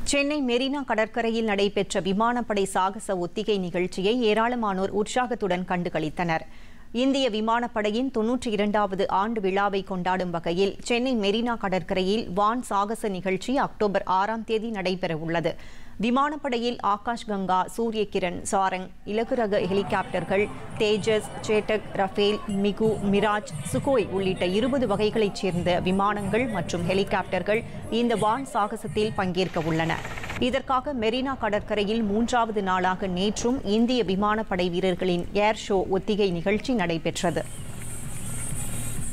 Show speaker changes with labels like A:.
A: சென்னை மெரினா கடற்கரையில் நடைபெற்ற விமானப்படை சாகச ஒத்திகை நிகழ்ச்சியை ஏராளமானோர் உற்சாகத்துடன் கண்டுகளித்தனர். இந்திய விமானப்படையின் 92வது ஆண்டு விழாவை கொண்டாடும் வகையில் சென்னை மெரினா கடற்கரையில் வான் சாகச நிகழ்ச்சி அக்டோபர் 6ஆம் தேதி நடைபெறவுள்ளது. விமானப்படையில் ஆகாஷ் கங்கா, சூரிய கிரண், சாரங், இலகு ரக ஹெலிகாப்டர்கள், Tejas, Chetak, Rafale, MiG, Mirage, Sukhoi உள்ளிட்ட 20 வகைகளைச் சேர்ந்த விமானங்கள் மற்றும் ஹெலிகாப்டர்கள் இந்த வான் சாகசத்தில் பங்கேற்க உள்ளன. இதற்காக மெரினா கடற்கரையில் 3வது நாளாக நேற்றும் இந்திய விமானப்படை வீரர்களின் ஏர் ஷோ ஒத்திகை நிகழ்ச்சி நடைபெற்றது.